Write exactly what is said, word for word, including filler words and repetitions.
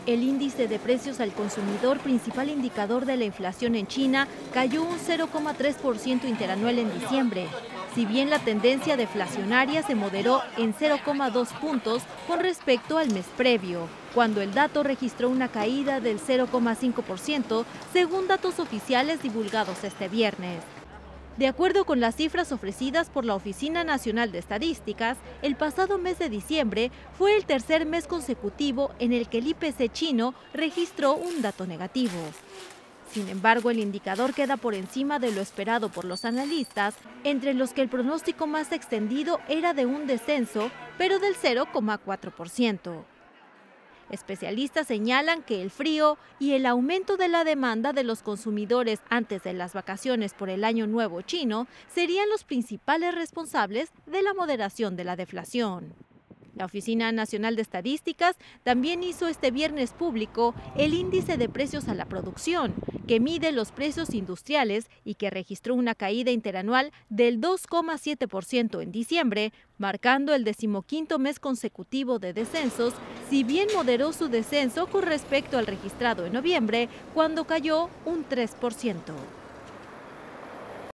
El índice de precios al consumidor, principal indicador de la inflación en China, cayó un cero coma tres por ciento interanual en diciembre. Si bien la tendencia deflacionaria se moderó en cero coma dos puntos con respecto al mes previo, cuando el dato registró una caída del cero coma cinco por ciento, según datos oficiales divulgados este viernes. De acuerdo con las cifras ofrecidas por la Oficina Nacional de Estadísticas, el pasado mes de diciembre fue el tercer mes consecutivo en el que el I P C chino registró un dato negativo. Sin embargo, el indicador queda por encima de lo esperado por los analistas, entre los que el pronóstico más extendido era de un descenso, pero del cero coma cuatro por ciento. Especialistas señalan que el frío y el aumento de la demanda de los consumidores antes de las vacaciones por el Año Nuevo chino serían los principales responsables de la moderación de la deflación. La Oficina Nacional de Estadísticas también hizo este viernes público el índice de precios a la producción, que mide los precios industriales y que registró una caída interanual del dos coma siete por ciento en diciembre, marcando el decimoquinto mes consecutivo de descensos, si bien moderó su descenso con respecto al registrado en noviembre, cuando cayó un tres por ciento.